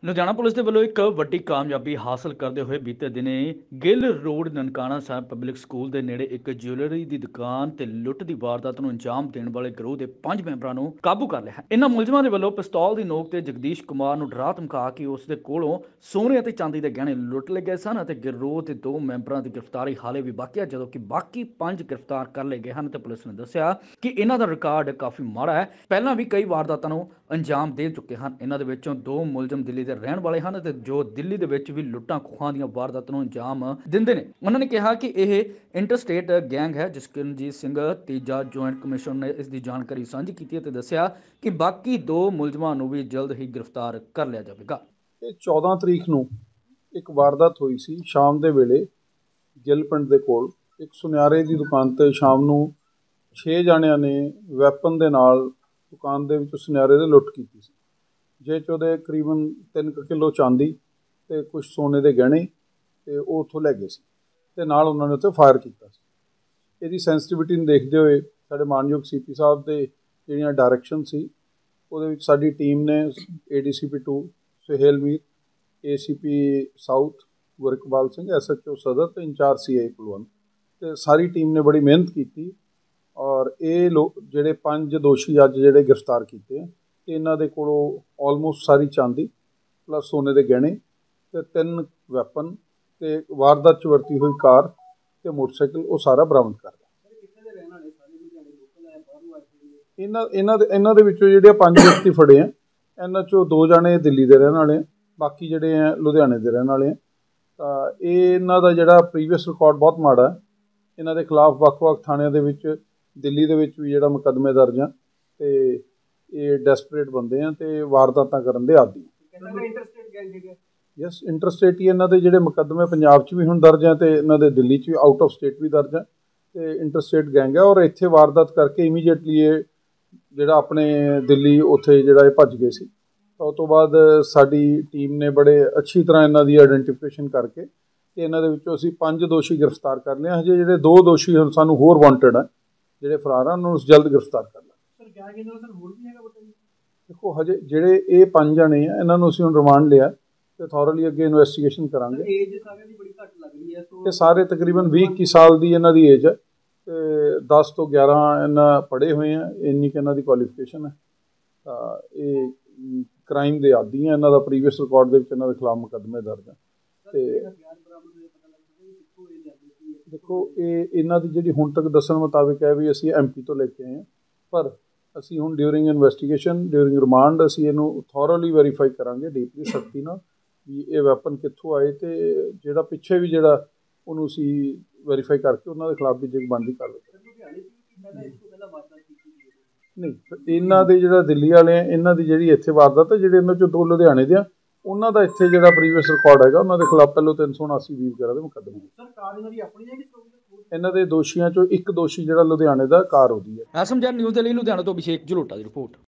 Ludhiana police ਦੇ ਵੱਲੋਂ ਇੱਕ ਵੱਡੀ ਕਾਮਯਾਬੀ ਹਾਸਲ ਕਰਦੇ ਹੋਏ ਬੀਤੇ ਦਿਨੇ Gill road Nankana Sahib public school ਦੇ ਨੇੜੇ ਇੱਕ ਜਿਊਲਰੀ ਦੀ ਦੁਕਾਨ ਤੇ ਲੁੱਟ ਦੀ ਵਾਰਦਾਤ ਨੂੰ ਅੰਜਾਮ ਦੇਣ ਵਾਲੇ ਗਰੋਹ ਦੇ 5 ਮੈਂਬਰਾਂ ਨੂੰ ਕਾਬੂ ਕਰ ਲਿਆ ਹੈ। ਇਨ੍ਹਾਂ ਮੁਲਜ਼ਮਾਂ ਦੇ ਵੱਲੋਂ ਪਿਸਤੌਲ ਦੀ ਨੋਕ ਤੇ ਜਗਦੀਸ਼ ਕੁਮਾਰ ਨੂੰ ਡਰਾ ਧਮਕਾ ਕੇ ਉਸ ਦੇ ਕੋਲੋਂ ਸੋਨੇ ਅਤੇ ਚਾਂਦੀ ਦੇ ਗਹਿਣੇ ਲੁੱਟ ਲਏ ਗਏ ਸਨ ਅਤੇ ਗਿਰੋਹ ਦੇ 2 ਮੈਂਬਰਾਂ ਦੀ ਗ੍ਰਿਫਤਾਰੀ ਹਾਲੇ ਵੀ ਬਾਕੀ ਹੈ, ਜਦੋਂ ਕਿ ਬਾਕੀ 5 ਗ੍ਰਿਫਤਾਰ ਕਰ ਲਏ ਗਏ ਹਨ ਤੇ ਪੁਲਿਸ ਨੇ ਦੱਸਿਆ ਕਿ ਇਹਨਾਂ ਦਾ ਰਿਕਾਰਡ ਕਾਫੀ ਮਾੜਾ ਹੈ। ਪਹਿਲਾਂ ਵੀ ਕਈ ਵਾਰਦਾਤਾਂ ਨੂੰ ਅੰਜਾਮ ਦੇ ਚੁੱਕੇ ਹਨ। ਇਹਨਾਂ ਦੇ ਵਿੱਚੋਂ 2 ਮੁਲਜ਼ਮ ਦਿੱਲੀ ਦੇ ਰਹਿਣ ਵਾਲੇ ਹਨ ਤੇ ਜੋ ਦਿੱਲੀ ਦੇ ਵਿੱਚ ਵੀ ਲੁੱਟਾਂ ਖੋਹਾਂ ਦੀਆਂ ਵਾਰਦਾਤਾਂ ਨੂੰ ਅੰਜਾਮ ਦਿੰਦੇ ਨੇ। ਉਹਨਾਂ ਨੇ ਕਿਹਾ ਕਿ ਇਹ ਇੰਟਰਸਟੇਟ ਗੈਂਗ ਹੈ। ਜਸਕਿਰਨਜੀਤ ਸਿੰਘ ਤੀਜਾ ਜੁਆਇੰਟ ਕਮਿਸ਼ਨਰ ਨੇ ਇਸ ਦੀ ਜਾਣਕਾਰੀ ਸਾਂਝੀ ਕੀਤੀ ਅਤੇ ਦੱਸਿਆ ਕਿ ਬਾਕੀ 2 ਮੁਲਜ਼ਮਾਂ ਨੂੰ ਵੀ ਜਲਦ ਹੀ ਗ੍ਰਿਫਤਾਰ ਕਰ ਲਿਆ ਜਾਵੇਗਾ। ਇਹ 14 ਤਰੀਕ ਨੂੰ ਇੱਕ ਵਾਰਦਾਤ ਹੋਈ ਸੀ ਸ਼ਾਮ ਦੇ ਵੇਲੇ ਗਿੱਲ ਪਿੰਡ ਦੇ ਕੋਲ ਇੱਕ ਸੁਨਿਆਰੇ ਦੀ ਦੁਕਾਨ ਤੇ ਸ਼ਾਮ ਨੂੰ 6 ਜਾਣਿਆਂ ਨੇ ਵੈਪਨ ਦੇ ਨਾਲ ਦੁਕਾਨ ਦੇ ਵਿੱਚ ਸੁਨਿਆਰੇ ਦੇ ਲੁੱਟ ਕੀਤੀ ਸੀ, ਜਿਹ 'ਚ ਉਹਦੇ ਕਰੀਬਨ 3 ਕਿਲੋ ਚਾਂਦੀ ਤੇ ਕੁਝ ਸੋਨੇ ਦੇ ਗਹਿਣੇ ਤੇ ਉਹ ਉੱਥੋਂ ਲੈ ਗਏ ਸੀ ਤੇ ਨਾਲ ਉਹਨਾਂ ਨੇ ਉੱਥੇ ਫਾਇਰ ਕੀਤਾ ਸੀ। ਇਹਦੀ ਸੈਂਸਿਟੀਵਿਟੀ ਨੂੰ ਦੇਖਦੇ ਹੋਏ ਸਾਡੇ ਮਾਨਯੋਗ ਸੀਪੀ ਸਾਹਿਬ ਦੇ ਜਿਹੜੀਆਂ ਡਾਇਰੈਕਸ਼ਨ ਸੀ ਉਹਦੇ ਵਿੱਚ ਸਾਡੀ ਟੀਮ ਨੇ ADCP 2 Suhel Mir, ACP south Gurkabal Singh, SHO ਸਦਰ ਤੇ ਇੰਚਾਰਜ CI ਕੁਲਵੰਤ ਤੇ ਸਾਰੀ ਟੀਮ ਨੇ ਬੜੀ ਮਿਹਨਤ ਕੀਤੀ ਔਰ ਇਹ ਜਿਹੜੇ 5 ਦੋਸ਼ੀ ਅੱਜ ਜਿਹੜੇ ਗ੍ਰਿਫਤਾਰ ਕੀਤੇ ਆ ਤੇ ਇਹਨਾਂ ਦੇ ਕੋਲੋਂ ਆਲਮੋਸਟ ਸਾਰੀ ਚਾਂਦੀ ਪਲੱਸ ਸੋਨੇ ਦੇ ਗਹਿਣੇ ਤੇ 3 ਵੈਪਨ ਤੇ ਵਾਰਦਾਤ 'ਚ ਵਰਤੀ ਹੋਈ ਕਾਰ ਤੇ ਮੋਟਰਸਾਈਕਲ ਉਹ ਸਾਰਾ ਬਰਾਮਦ ਕਰ ਲਿਆ। ਇਹਨਾਂ ਦੇ ਵਿੱਚੋਂ ਜਿਹੜੇ 5 ਵਿਅਕਤੀ ਫੜੇ ਆ, ਇਹਨਾਂ 'ਚੋਂ 2 ਜਾਣੇ ਦਿੱਲੀ ਦੇ ਰਹਿਣ ਵਾਲੇ ਆ, ਬਾਕੀ ਜਿਹੜੇ ਆ ਲੁਧਿਆਣੇ ਦੇ ਰਹਿਣ ਵਾਲੇ ਆ। ਤਾਂ ਇਹਨਾਂ ਦਾ ਜਿਹੜਾ ਪ੍ਰੀਵੀਅਸ ਰਿਕਾਰਡ ਬਹੁਤ ਮਾੜਾ ਹੈ। ਇਹਨਾਂ ਦੇ ਖਿਲਾਫ ਵੱਖ-ਵੱਖ ਥਾਣਿਆਂ ਦੇ ਵਿੱਚ ਦਿੱਲੀ ਦੇ ਵਿੱਚ ਵੀ ਜਿਹੜਾ ਮੁਕੱਦਮੇ ਦਰਜ ਆ ਤੇ ਇਹ ਡੈਸਪਰੇਟ ਬੰਦੇ ਆ ਤੇ ਵਾਰਦਾਤਾਂ ਕਰਨ ਦੇ ਆਦੀ। ਯੈਸ, ਇੰਟਰਸਟੇਟ ਹੀ ਇਹਨਾਂ ਦੇ ਜਿਹੜੇ ਮੁਕੱਦਮੇ ਪੰਜਾਬ 'ਚ ਵੀ ਹੁਣ ਦਰਜ ਆ ਤੇ ਇਹਨਾਂ ਦੇ ਦਿੱਲੀ 'ਚ ਵੀ ਆਊਟ ਆਫ ਸਟੇਟ ਵੀ ਦਰਜ ਆ ਤੇ ਇੰਟਰਸਟੇਟ ਗੈਂਗ ਆ ਔਰ ਇੱਥੇ ਵਾਰਦਾਤ ਕਰਕੇ ਇਮੀਡੀਏਟਲੀ ਇਹ ਜਿਹੜਾ ਆਪਣੇ ਦਿੱਲੀ ਉੱਥੇ ਜਿਹੜਾ ਇਹ ਭੱਜ ਗਏ ਸੀ। ਤਾਂ ਉਸ ਤੋਂ ਬਾਅਦ ਸਾਡੀ ਟੀਮ ਨੇ ਬੜੇ ਅੱਛੀ ਤਰ੍ਹਾਂ ਇਹਨਾਂ ਦੀ ਆਈਡੈਂਟੀਫਿਕੇਸ਼ਨ ਕਰਕੇ ਤੇ ਇਹਨਾਂ ਦੇ ਵਿੱਚੋਂ ਅਸੀਂ 5 ਦੋਸ਼ੀ ਗ੍ਰਿਫਤਾਰ ਕਰ ਲਏ। ਹਜੇ ਜਿਹੜੇ 2 ਦੋਸ਼ੀ ਹੁਣ ਸਾਨੂੰ ਹੋਰ ਵਾਂਟਡ ਆ, ਜਿਹੜੇ ਫਰਾਰ ਆ, ਉਹਨਾਂ ਨੂੰ ਜਲਦ ਗ੍ਰਿਫਤਾਰ ਕਰ ਲਾਂਗੇ। ਦੇਖੋ ਹਜੇ ਜਿਹੜੇ ਇਹ 5 ਜਣੇ ਆ ਇਹਨਾਂ ਨੂੰ ਅਸੀਂ ਹੁਣ ਰਿਮਾਂਡ ਲਿਆ ਤੇ ਥੋਰਲੀ ਅੱਗੇ ਇਨਵੈਸਟੀਗੇਸ਼ਨ ਕਰਾਂਗੇ। ਇਹ ਸਾਰੇ ਤਕਰੀਬਨ 20-21 ਸਾਲ ਦੀ ਇਹਨਾਂ ਦੀ ਏਜ ਹੈ ਤੇ 10 ਤੋਂ 11 ਇਹਨਾਂ ਪੜ੍ਹੇ ਹੋਏ ਆ, ਇੰਨੀ ਕਿ ਇਹਨਾਂ ਦੀ ਕੁਆਲੀਫਿਕੇਸ਼ਨ ਹੈ। ਤਾਂ ਇਹ ਕ੍ਰਾਈਮ ਦੇ ਆਦੀ ਆ, ਇਹਨਾਂ ਦਾ ਪ੍ਰੀਵੀਅਸ ਰਿਕਾਰਡ ਦੇ ਵਿੱਚ ਇਹਨਾਂ ਦੇ ਖਿਲਾਫ ਮੁਕੱਦਮੇ ਦਰਜ ਆ। ਤੇ ਦੇਖੋ ਇਹਨਾਂ ਦੀ ਜਿਹੜੀ ਹੁਣ ਤੱਕ ਦੱਸਣ ਮੁਤਾਬਿਕ ਹੈ ਵੀ ਅਸੀਂ MP ਤੋਂ ਲੈ ਕੇ ਆਏ ਹਾਂ, ਪਰ ਅਸੀਂ ਹੁਣ ਡਿਊਰਿੰਗ ਇਨਵੈਸਟੀਗੇਸ਼ਨ ਡਿਊਰਿੰਗ ਰਿਮਾਂਡ ਅਸੀਂ ਇਹਨੂੰ ਥੋਰਲੀ ਵੈਰੀਫਾਈ ਕਰਾਂਗੇ ਡੀਪਲੀ ਸਖਤੀ ਨਾਲ ਵੀ ਇਹ ਵੈਪਨ ਕਿੱਥੋਂ ਆਏ ਤੇ ਜਿਹੜਾ ਪਿੱਛੇ ਵੀ ਜਿਹੜਾ ਉਹਨੂੰ ਅਸੀਂ ਵੈਰੀਫਾਈ ਕਰਕੇ ਉਹਨਾਂ ਦੇ ਖਿਲਾਫ ਵੀ ਜੇ ਬਣਦੀ ਕਾਰਵਾਈ ਕਰਾਂਗੇ। ਨਹੀਂ, ਇਹਨਾਂ ਦੇ ਜਿਹੜਾ ਦਿੱਲੀ ਵਾਲੇ ਆ ਇਹਨਾਂ ਦੀ ਜਿਹੜੀ ਇੱਥੇ ਵਾਰਦਾਤ ਹੈ, ਜਿਹੜੇ ਇਹਨਾਂ 'ਚੋਂ 2 ਲੁਧਿਆਣੇ ਦੇ ਆ ਉਹਨਾਂ ਦਾ ਇੱਥੇ ਜਿਹੜਾ ਪ੍ਰੀਵੀਅਸ ਰਿਕਾਰਡ ਹੈਗਾ ਉਹਨਾਂ ਦੇ ਖਿਲਾਫ ਪਹਿਲੋਂ 379 ਵਗੈਰਾ ਦੇ ਮੁਕੱਦਮੇ। ਇਹਨਾਂ ਦੇ ਦੋਸ਼ੀਆਂ 'ਚੋਂ ਇੱਕ ਦੋਸ਼ੀ ਜਿਹੜਾ ਲੁਧਿਆਣੇ ਦਾ ਕਾਰ ਉਹਦੀ ਹੈ। ਐਸਐਮਜੀ ਨਿਊਜ਼ ਦੇ ਲਈ ਲੁਧਿਆਣਾ ਤੋਂ ਅਭਿਸ਼ੇਕ ਜਲੋਟਾ ਦੀ ਰਿਪੋਰਟ।